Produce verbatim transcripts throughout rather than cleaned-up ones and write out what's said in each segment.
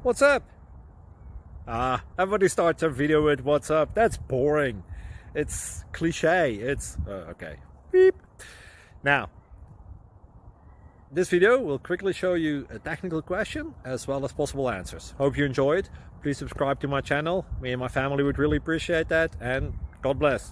What's up? Ah, everybody starts a video with what's up. That's boring. It's cliche. It's uh, okay. Beep. Now, this video will quickly show you a technical question as well as possible answers. Hope you enjoyed. Please subscribe to my channel. Me and my family would really appreciate that, and God bless.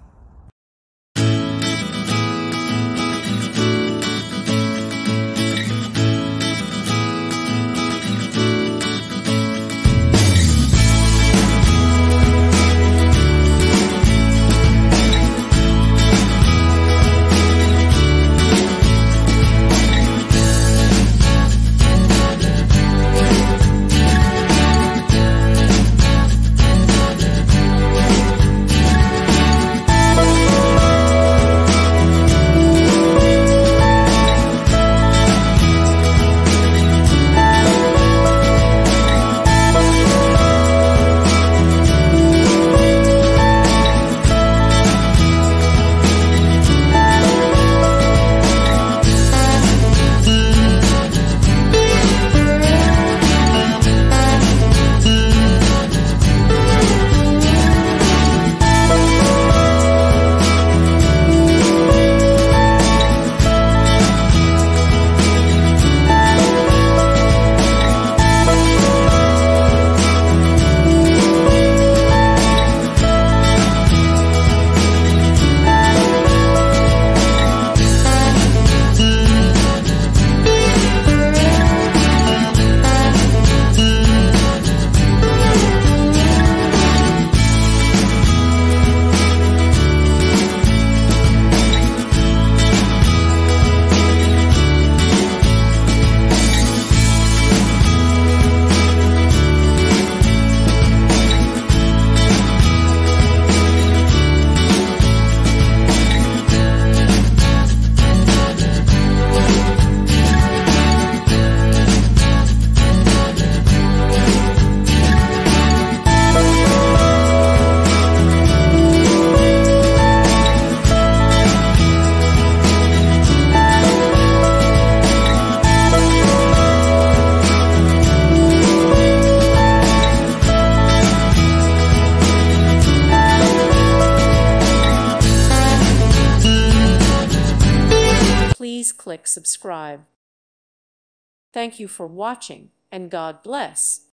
Please click subscribe. Thank you for watching, and God bless.